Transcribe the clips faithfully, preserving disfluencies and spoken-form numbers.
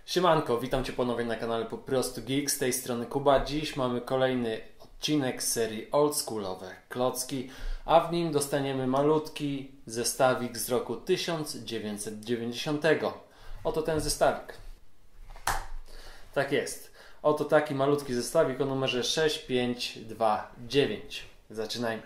Siemanko, witam Cię ponownie na kanale Po Prostu Geek, z tej strony Kuba. Dziś mamy kolejny odcinek z serii oldschoolowe klocki, a w nim dostaniemy malutki zestawik z roku tysiąc dziewięćset dziewięćdziesiątego. Oto ten zestawik. Tak jest. Oto taki malutki zestawik o numerze sześć pięć dwa dziewięć. Zaczynajmy.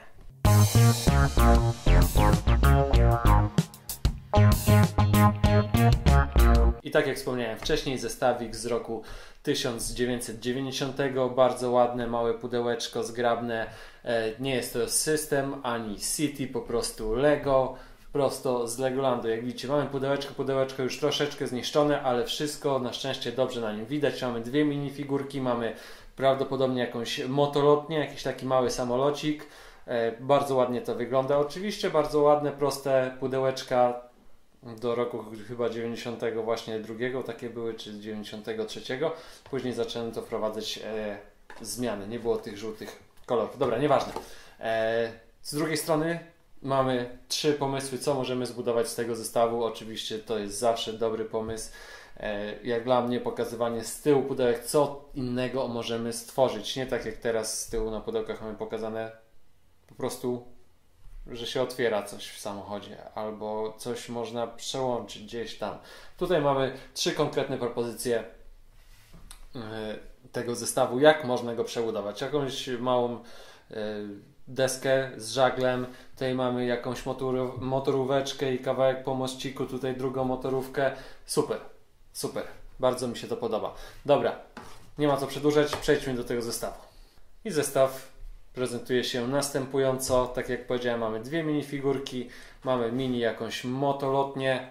I tak jak wspomniałem wcześniej, zestawik z roku tysiąc dziewięćset dziewięćdziesiątego. Bardzo ładne, małe pudełeczko, zgrabne. Nie jest to System ani City, po prostu Lego. Prosto z Legolandu. Jak widzicie, mamy pudełeczko, pudełeczko już troszeczkę zniszczone, ale wszystko na szczęście dobrze na nim widać. Mamy dwie minifigurki, mamy prawdopodobnie jakąś motolotnię, jakiś taki mały samolocik. Bardzo ładnie to wygląda. Oczywiście bardzo ładne, proste pudełeczka do roku chyba dziewięćdziesiątego właśnie drugiego takie były, czy dziewięćdziesiątego trzeciego. Później zaczęto to wprowadzać e, zmiany. Nie było tych żółtych kolorów. Dobra, nieważne. E, z drugiej strony mamy trzy pomysły, co możemy zbudować z tego zestawu. Oczywiście to jest zawsze dobry pomysł. E, jak dla mnie pokazywanie z tyłu pudełek, co innego możemy stworzyć. Nie tak jak teraz z tyłu na pudełkach mamy pokazane po prostu, że się otwiera coś w samochodzie albo coś można przełączyć gdzieś tam. Tutaj mamy trzy konkretne propozycje yy, tego zestawu, jak można go przebudować. Jakąś małą yy, deskę z żaglem, tutaj mamy jakąś motor, motoróweczkę i kawałek pomościku, tutaj drugą motorówkę. Super, super, bardzo mi się to podoba. Dobra, nie ma co przedłużać, przejdźmy do tego zestawu. I zestaw prezentuje się następująco. Tak jak powiedziałem, mamy dwie minifigurki, mamy mini jakąś motolotnię.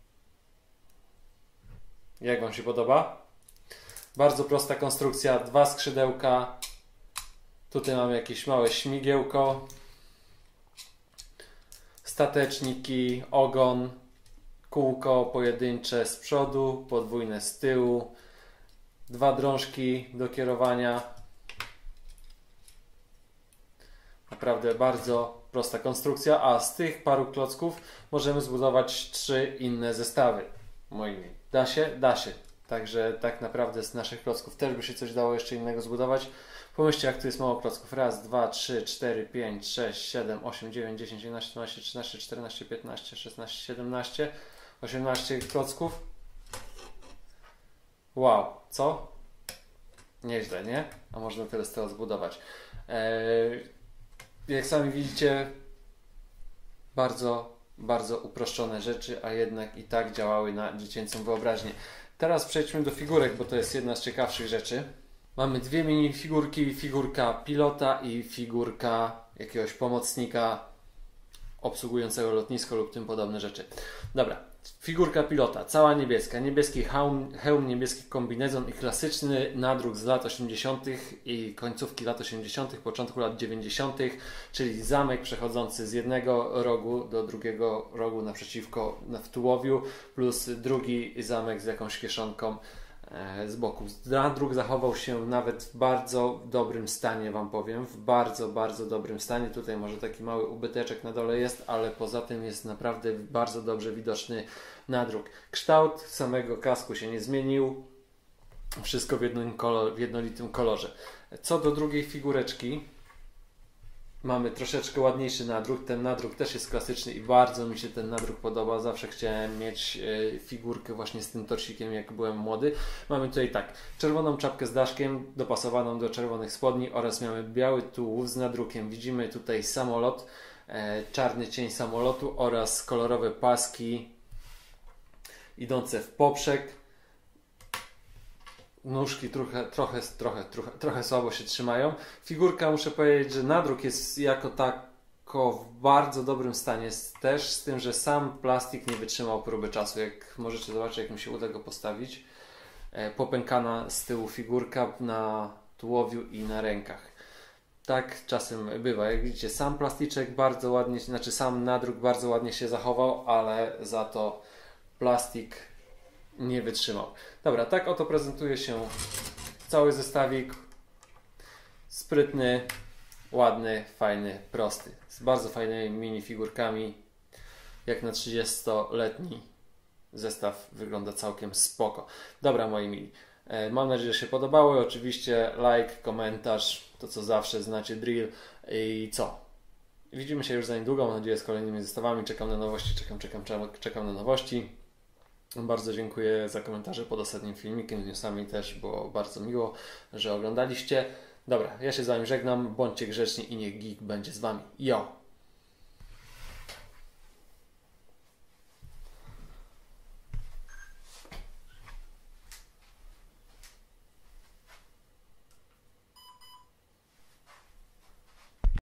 Jak Wam się podoba? Bardzo prosta konstrukcja, dwa skrzydełka. Tutaj mamy jakieś małe śmigiełko, stateczniki, ogon, kółko pojedyncze z przodu, podwójne z tyłu, dwa drążki do kierowania. Naprawdę bardzo prosta konstrukcja, a z tych paru klocków możemy zbudować trzy inne zestawy. Moimi. Da się? Da się. Także tak naprawdę z naszych klocków też by się coś dało jeszcze innego zbudować. Pomyślcie, jak tu jest mało klocków. Raz, dwa, trzy, cztery, pięć, sześć, siedem, osiem, dziewięć, dziesięć, jedenaście, dwanaście, trzynaście, czternaście, piętnaście, szesnaście, siedemnaście, osiemnaście klocków. Wow, co? Nieźle, nie? A można tyle z tego zbudować. Eee... Jak sami widzicie, bardzo, bardzo uproszczone rzeczy, a jednak i tak działały na dziecięcą wyobraźnię. Teraz przejdźmy do figurek, bo to jest jedna z ciekawszych rzeczy. Mamy dwie minifigurki, figurka pilota i figurka jakiegoś pomocnika obsługującego lotnisko lub tym podobne rzeczy. Dobra. Figurka pilota, cała niebieska, niebieski hełm, hełm, niebieski kombinezon i klasyczny nadruk z lat osiemdziesiątych i końcówki lat osiemdziesiątych, początku lat dziewięćdziesiątych, czyli zamek przechodzący z jednego rogu do drugiego rogu naprzeciwko w tułowiu, plus drugi zamek z jakąś kieszonką z boku. Nadruk zachował się nawet w bardzo dobrym stanie, Wam powiem, w bardzo, bardzo dobrym stanie. Tutaj może taki mały ubyteczek na dole jest, ale poza tym jest naprawdę bardzo dobrze widoczny nadruk. Kształt samego kasku się nie zmienił. Wszystko w, jednym kolor, w jednolitym kolorze. Co do drugiej figureczki, mamy troszeczkę ładniejszy nadruk. Ten nadruk też jest klasyczny i bardzo mi się ten nadruk podoba. Zawsze chciałem mieć e, figurkę właśnie z tym torsikiem, jak byłem młody. Mamy tutaj tak, czerwoną czapkę z daszkiem dopasowaną do czerwonych spodni oraz mamy biały tułów z nadrukiem. Widzimy tutaj samolot, e, czarny cień samolotu oraz kolorowe paski idące w poprzek. Nóżki trochę, trochę, trochę, trochę, trochę słabo się trzymają. Figurka, muszę powiedzieć, że nadruk jest jako tako w bardzo dobrym stanie. Też z tym, że sam plastik nie wytrzymał próby czasu. Jak możecie zobaczyć, jak mi się uda go postawić. Popękana z tyłu figurka na tułowiu i na rękach. Tak czasem bywa. Jak widzicie, sam plasticzek bardzo ładnie, znaczy sam nadruk bardzo ładnie się zachował, ale za to plastik nie wytrzymał. Dobra, tak oto prezentuje się cały zestawik. Sprytny, ładny, fajny, prosty. Z bardzo fajnymi minifigurkami. Jak na trzydziestoletni zestaw wygląda całkiem spoko. Dobra, moi mili. Mam nadzieję, że się podobały. Oczywiście like, komentarz, to co zawsze, znacie drill. I co? Widzimy się już za niedługo, mam nadzieję, z kolejnymi zestawami. Czekam na nowości, czekam, czekam, czekam, czekam na nowości. Bardzo dziękuję za komentarze pod ostatnim filmikiem z newsami, też było bardzo miło, że oglądaliście. Dobra, ja się z Wami żegnam, bądźcie grzeczni i niech geek będzie z Wami. Yo!